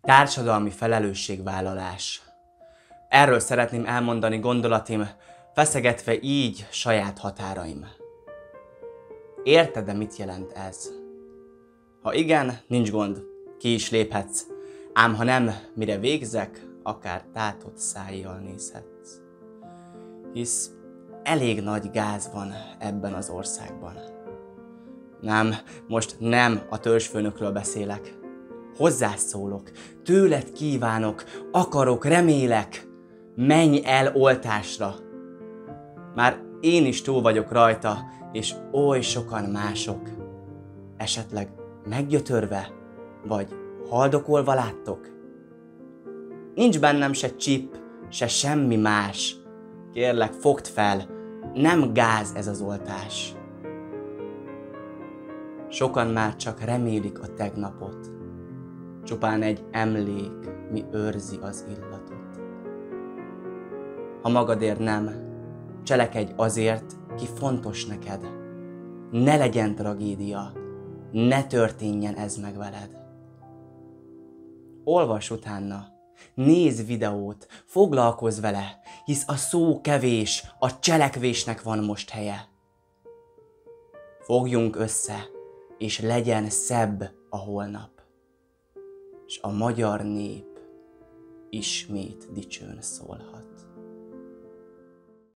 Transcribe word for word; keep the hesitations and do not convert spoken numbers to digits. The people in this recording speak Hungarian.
Társadalmi felelősségvállalás. Erről szeretném elmondani gondolatim, feszegetve így saját határaim. Érted-e, mit jelent ez? Ha igen, nincs gond, ki is léphetsz, ám ha nem, mire végzek, akár tátott szájjal nézhetsz. Hisz elég nagy gáz van ebben az országban. Nem, most nem a törzsfőnökről beszélek. Hozzászólok, tőled kívánok, akarok, remélek, menj el oltásra. Már én is túl vagyok rajta, és oly sokan mások. Esetleg meggyötörve, vagy haldokolva láttok? Nincs bennem se csip, se semmi más. Kérlek, fogd fel, nem gáz ez az oltás. Sokan már csak remélik a tegnapot. Csupán egy emlék, mi őrzi az illatot. Ha magadért nem, cselekedj azért, ki fontos neked. Ne legyen tragédia, ne történjen ez meg veled. Olvas utána, nézz videót, foglalkozz vele, hisz a szó kevés, a cselekvésnek van most helye. Fogjunk össze, és legyen szebb a holnap, és a magyar nép ismét dicsőn szólhat.